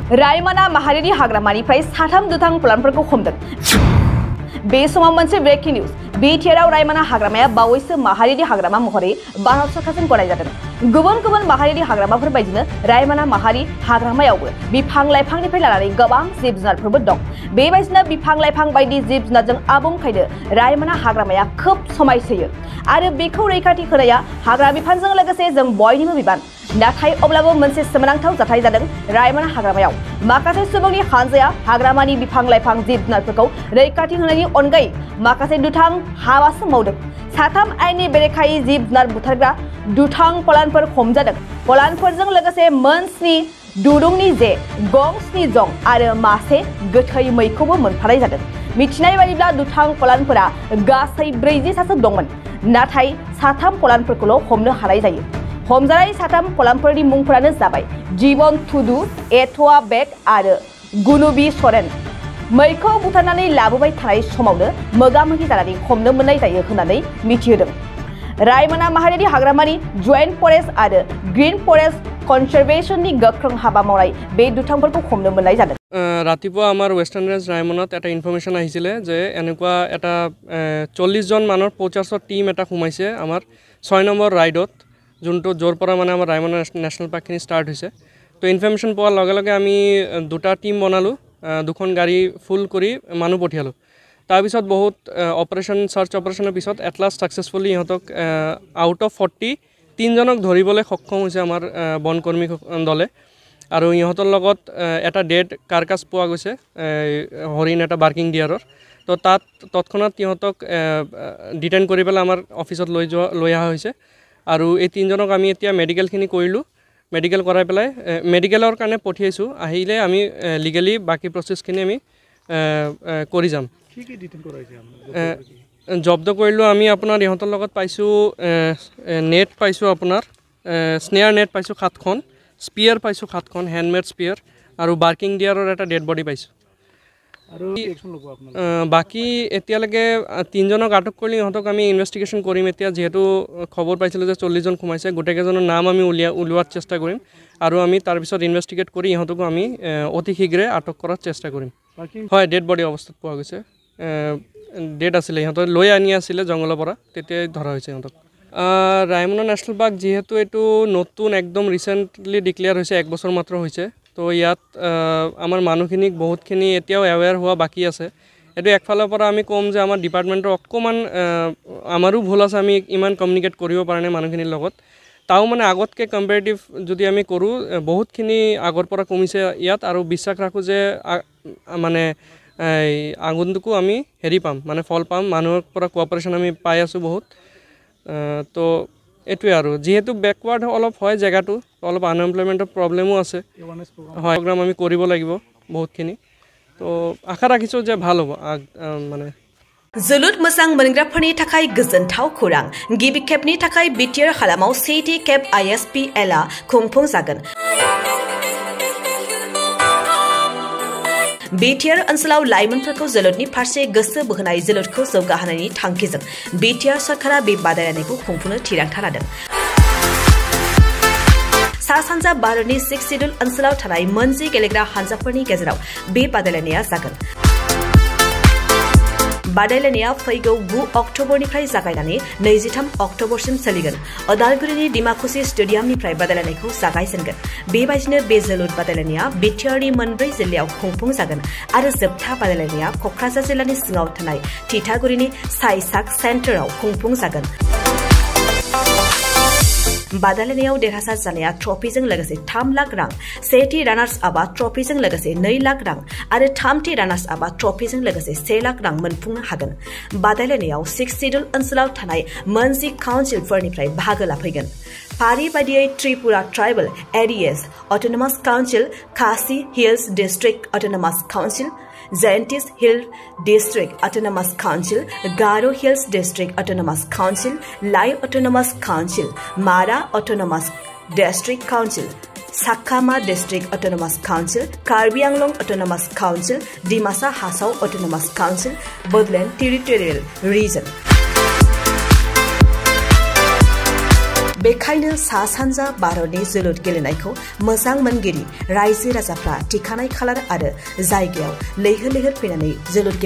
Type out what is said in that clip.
रायमना माहारिनि हाग्रामानिफ्राय साथाम दुथां प्लानफोरखौ हमदों। बे समाव मोनसे ब्रेकिं निउज बिटिआरआव रायमना हाग्रामाया बावैसो माहारिनि हाग्रामा महरै भारत सरकारजों गनायजादों। गुबुन गुबुन माहारिनि हाग्रामाफोर बायदिनो रायमना माहारि हाग्रामायावबो बिफां लाइफांनिफ्राय लानानै गोबां जिब जुनारफोरबो दं। बेबायदिनो बिफां लाइफां बायदि जिब जुनारजों आबुंखायनो रायमना हाग्रामाया खोब समायसोयो आरो बेखौ रैखाथि होनाया हाग्रा बिफानजों लोगोसे जों बयनिबो बिबान। नाथाय अब्लाबो मोनसे सोमोनांथाव जाथाय जादों रायमना हाग्रामायाव। माखासे सुबुंनि हानजाया हाग्रामानि बिफां लाइफां जिब जुनारफोरखौ रैखाथि होनायनि अनगायै माखासे दुथां हाबासो मावदों। साथाम आयेननि बेरेखायै जिब जुनार बुथारग्रा दुथां पलानफोर हमजादों। पलानफोरजों लोगोसे मोन 7 दुरुंनि जे, गं 7 जं आरो मासे गोथै मैखौबो मोनफानाय जादों। मिथिनाय बायदिब्ला दुथां पलानफोरा गासै 40 सासो दंमोन। नाथाय साथाम पलानफोरखौल' हमनो हानाय जायो। हमजानाय साथाम पलानफोरनि मुंफोरानो जाबाय जीवन टुडु, एथवा बेग आरो गुनुबी सरेन। मैखौ बुथारनानै लाबोबाय थानाय समावनो मोगा-मोगि जानानै हमनो मोननाय जायो होननानै मिथिहोदों। रायमना माहारिनि हाग्रामानि जयेन्ट फरेस्ट आरो ग्रीन फरेस्ट कनजारभेशननि गोख्रों हाबा मावनाय बे दुथांफोरखौ हमनो मोननाय जादों। रातिपुৱা আমাৰ ৱেষ্টাৰ্ণ ৰেঞ্জ ৰায়মনত এটা ইনফৰমেশ্যন আহিছিলে যে এনেকুৱা এটা 40 জন মানৰ পোচাৰ্ছৰ টিম এটা সোমাইছে আমাৰ 6 নম্বৰ ৰাইডত, যোনটো য'ৰ পৰা মানে আমাৰ ৰায়মনা নেশ্যনেল পাৰ্কখিনি ষ্টাৰ্ট হৈছে। তো ইনফৰমেশ্যন পোৱাৰ লগে লগে আমি দুটা টিম বনালোঁ, দুখন গাড়ী ফুল কৰি মানুহ পঠিয়ালোঁ। তাৰপিছত বহুত চাৰ্চ অপাৰেশ্যনৰ পিছত এট লাষ্ট ছাকচেছফুলি ইহঁতক আউট অফ 40 3জনক ধৰিবলৈ সক্ষম হৈছে আমাৰ বনকৰ্মী দলে। আৰু ইহঁতৰ লগত এটা ডেড কাৰ্কাছ পোৱা গৈছে, হৰিণ এটা বাৰ্কিং ডিয়াৰৰ। তো তাত তৎক্ষণাত ইহঁতক ডিটেইন কৰি পেলাই আমাৰ অফিচত লৈ অহা হৈছে। আৰু এই 3জনক আমি এতিয়া মেডিকেলখিনি কৰিলোঁ, মেডিকেল কৰাই পেলাই মেডিকেলৰ কাৰণে পঠিয়াইছোঁ। আহিলে আমি লিগেলি বাকী প্ৰচেছখিনি আমি কৰি যাম। জব্দ কৰিলোঁ আমি আপোনাৰ ইহঁতৰ লগত পাইছোঁ নেট পাইছোঁ, আপোনাৰ স্নেয়াৰ নেট পাইছোঁ 7খন, স্পিয়াৰ পাইছোঁ 7খন, হেণ্ডমেড স্পিয়াৰ, আৰু বাৰ্কিং ডিয়াৰৰ এটা ডেড বডি পাইছোঁ। আৰু বাকী এতিয়ালৈকে 3জনক আটক কৰি ইহঁতক আমি ইনভেষ্টিগেশ্যন কৰিম। এতিয়া যিহেতু খবৰ পাইছিলোঁ যে 40 জন সোমাইছে, গোটেইকেইজনৰ নাম আমি উলিওৱাৰ চেষ্টা কৰিম আৰু আমি তাৰপিছত ইনভেষ্টিগেট কৰি ইহঁতকো আমি অতি শীঘ্ৰে আটক কৰাৰ চেষ্টা কৰিম। হয়, ডেড বডি অৱস্থাত পোৱা গৈছে, ডেড আছিলে, ইহঁতৰ লৈ আনি আছিলে জংঘলৰ পৰা, তেতিয়াই ধৰা হৈছে ইহঁতক। ৰায়মনা নেশ্যনেল পাৰ্ক যিহেতু এইটো নতুন একদম ৰিচেণ্টলি ডিক্লেয়াৰ হৈছে, 1 বছৰ মাত্ৰ হৈছে। তো ইয়াত আমাৰ মানুহখিনিক বহুতখিনি এতিয়াও এৱেৰ হোৱা বাকী আছে। এইটো একফালৰ পৰা আমি ক'ম যে আমাৰ ডিপাৰ্টমেণ্টৰ অকণমান আমাৰো ভুল আছে, আমি ইমান কমিউনিকেট কৰিব পৰা নাই মানুহখিনিৰ লগত। তাও মানে আগতকৈ কম্পেৰেটিভ যদি আমি কৰোঁ, বহুতখিনি আগৰ পৰা কমিছে ইয়াত। আৰু বিশ্বাস ৰাখোঁ যে মানে আগন্তুকো আমি পাম, মানে ফল পাম, মানুহৰ পৰা কোঅপাৰেশ্যন আমি পাই আছোঁ বহুত। তো এইটোৱে আৰু যিহেতু বেকৱাৰ্ড অলপ হয় জেগাটো, অলপ আনএমপ্লয়মেণ্টৰ প্ৰব্লেমো আছে। হয়, প্ৰগ্ৰাম আমি কৰিব লাগিব বহুতখিনি। তো আশা ৰাখিছোঁ যে ভাল হ'ব মানে। जोलुर मोजां मोनग्राफोरनि थाखाय गोजोनथाव खौरां। गिबि खेबनि थाखाय बिटिआर हालामाव 7थि खेब ISPL-आ खुंफुंजागोन। बिटिआर ओनसोलाव लाइमोनफोरखौ जोलुरनि फारसे गोसो बोहोनाय, जोलुरखौ जौगाहोनायनि थांखिजों बिटिआर सरकारा बे बादायलायनायखौ खुंफुंनो थिरांथा लादों। सा-सानजा भारतनि 6 सिडुल ओनसोलाव थानाय 9 गेलेग्रा हानजाफोरनि गेजेराव बे बादायलायनाया जागोन। बादायलायनाया फैगौ 9 अक्ट'बरनिफ्राय जागायनानै 23 अक्ट'बरसिम सोलिगोन। अदालगुरिनि डिमाकुसि स्टेडियामनिफ्राय बादायलायनायखौ जागायजेनगोन। बेबायदिनो बे जोलुर बादायलायनाया बिटिआरनि 4 जिल्लायाव खुंफुंजागोन आरो जोबथा बादायलायनाया क'क्राझार जिल्लानि सिङाव थानाय थिथागुरिनि साइसाक सेन्टाराव खुंफुंजागोन। बादायलायनायाव देरहासार जानाया ट्रफिजों लोगोसे 3 लाख रां, सेथि रानार्स आपआ ट्रफिजों लोगोसे 2 लाख रां आरो थामथि रानार्स आपआ ट्रफिजों लोगोसे 1 लाख रां मोनफुंनो हागोन। बादायलायनायाव 6 सिडुल ओनसोलाव थानाय 9 काउन्सिलफोरनिफ्राय बाहागो लाफैगोन। फारि बायदियै Tripura tribal areas autonomous council, Khasi hills district autonomous council, Jaintia hill district autonomous council, Garo hills district autonomous council, Lai autonomous council, Mara autonomous district council, Chakma district autonomous council, Karbi Anglong autonomous council, Dimasa Hasao autonomous council, Bodoland territorial region. बेखायनो सा सानजा भारतनि जोलुर गेलेनायखौ मोजां मोनगिरि रायजो राजाफ्रा थिखानाय खालार आरो जायगायाव लैहोर लैहोर फैनानै जोलुर